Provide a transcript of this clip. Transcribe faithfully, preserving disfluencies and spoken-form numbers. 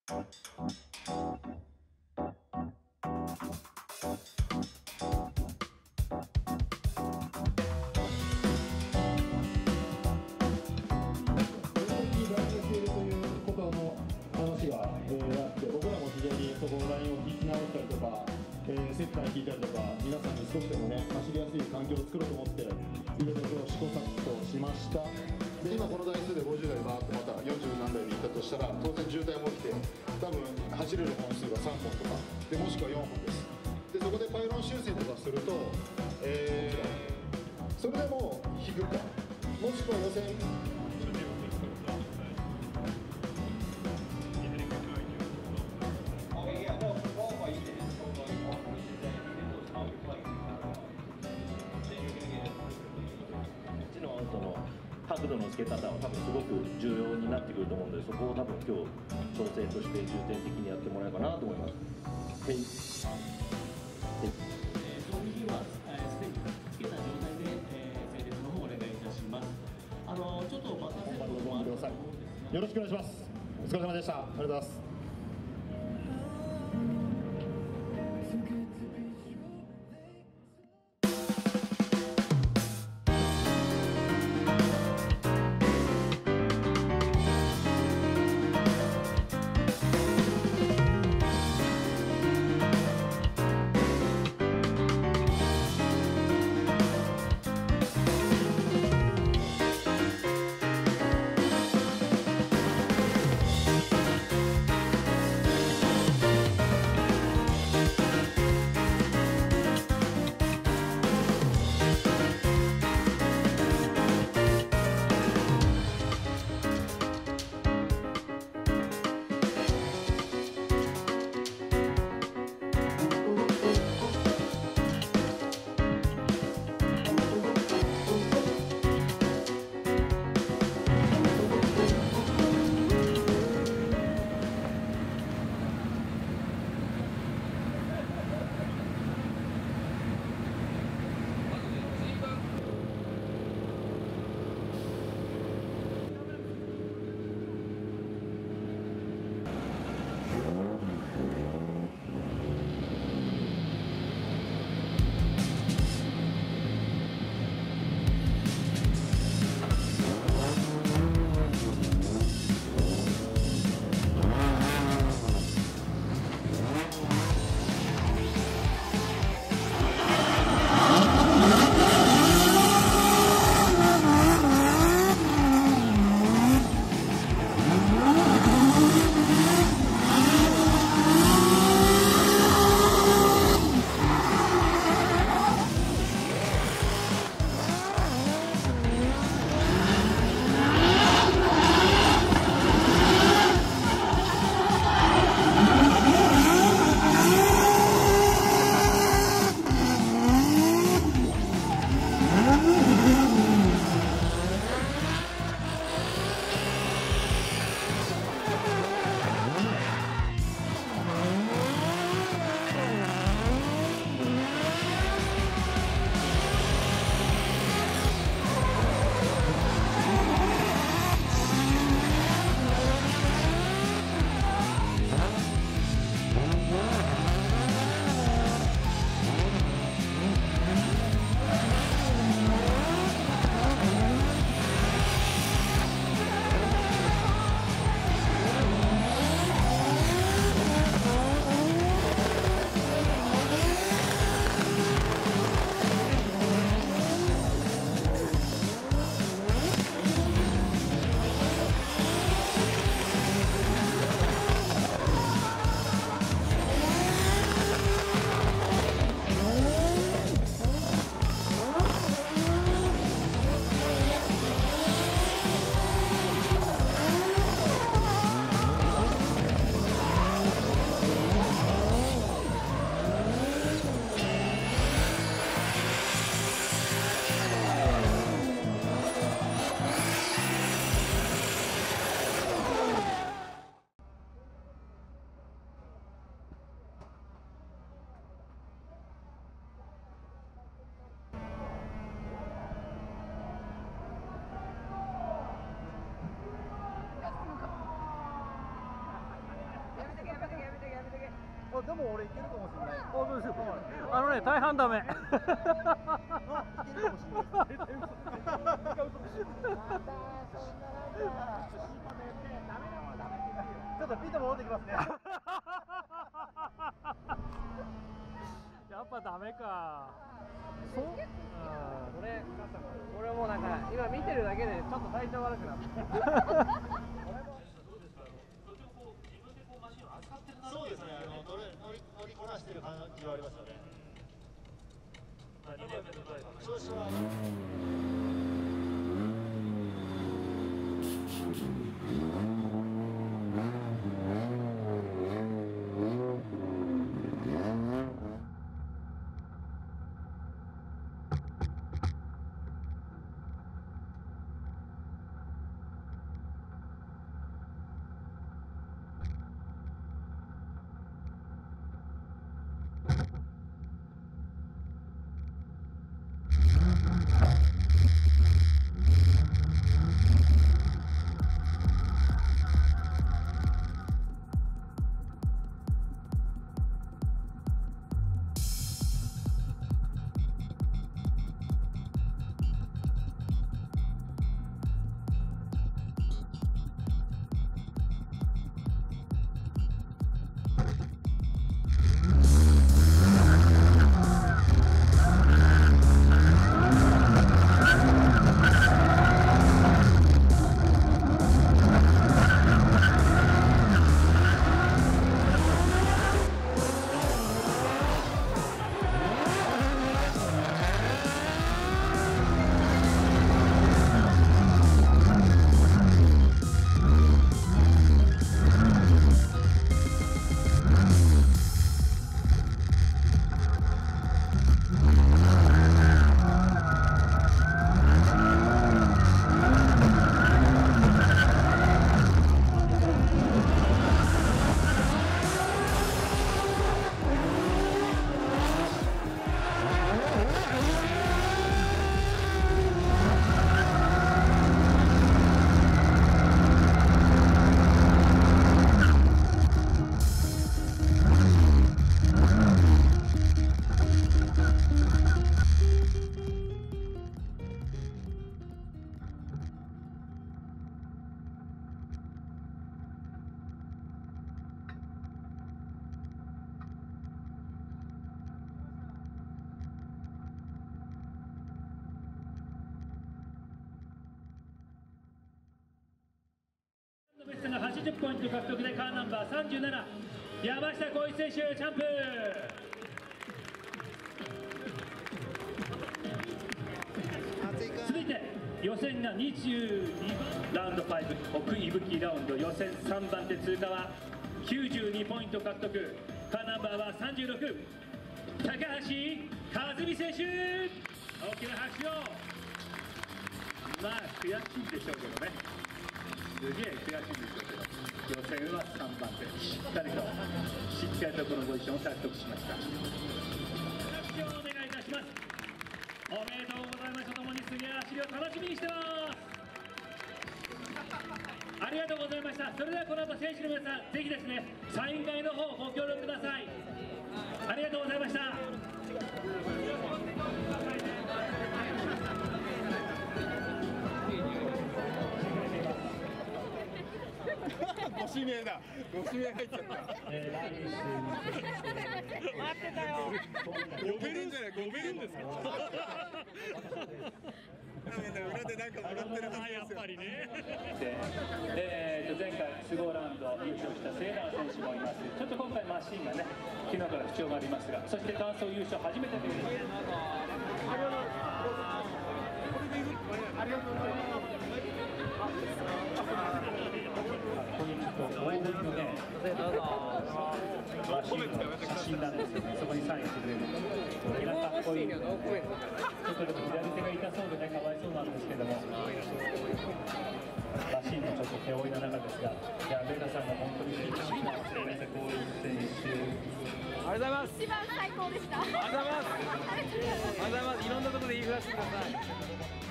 話が、えー、あって、僕らも非常にそこのラインを引き直ったりとか、えー、セッターに聞いたりとか、皆さんに少しでもね、走りやすい環境を作ろうと思って、いろいろと試行錯誤しました。で、今この台数でごじゅうだいバーッとまたよんじゅうなんだいで行ったとしたら、当然渋滞も起きて、多分走れる本数がさんぼんとか、でもしくはよんほんです。で、そこでパイロン修正とかすると、えー、それでも引くか、もしくは予選。 角度の付け方は多分すごく重要になってくると思うので、そこを多分今日調整として重点的にやってもらえばなと思います。はい。 装備品はすでにつけた状態で、えー、整列の方をお願いいたします。あのちょっとバターセットもあると思うんですが、 よろしくお願いします。お疲れ様でした。ありがとうございます。 でも俺いけるかもしれない。 あのね、大半ダメ。 あ、いけるかもしれない。ちょっとピート戻ってきますね。 やっぱダメか。そう？うん。 俺、俺もうなんか今見てるだけでちょっと体調悪くなった。 そうですね、あの乗り乗り乗りこなしてる感じはありますよね。調子は。 ベストがはちじゅっポイント獲得でカーナンバーさんじゅうなな、山下浩一選手チャンプ。続いて予選がにじゅうにばんラウンドご、奥伊吹ラウンド予選さんばん手通過はきゅうじゅうにポイント獲得、カーナンバーはさんじゅうろく、高橋和美選手。大きな拍手を。まあ悔しいでしょうけどね、すげえ悔しいんでしょうけど、予選はさんばん手、しっかりとしっかりとこのポジションを獲得しました。拍手をお願いいたします。おめでとうございますとともに次は走りを楽しみにしてます。ありがとうございました。それではこの後選手の皆さん、ぜひですねサイン会の方ご協力ください。ありがとうございました。 ご指名だ。ご指名入っちゃった。 待ってたよ。 呼べるんじゃない。呼べるんですか。裏でなんかもらってるはずですよ。やっぱりね。 えーと前回スゴーラウンド優勝したセーラー選手もいます。ちょっと今回マシンがね昨日から不調がありますが、そして単走優勝初めてということで。ありがとうございます。こういうちょっと大ぶりのね、マシンの写真なんですよね。そこにサインしてくれる。みんなかっこいい。ちょっとでも左手が痛そうでね、かわいそうなんですけども。マシンのちょっと手負いの中ですが、いや、レイナさんが本当にいい走りなんですよね。こういう選手。 ありがとうございます。 一番最高でした。 ありがとうございます。ありがとうございます。いろんなところで言いふらしてください。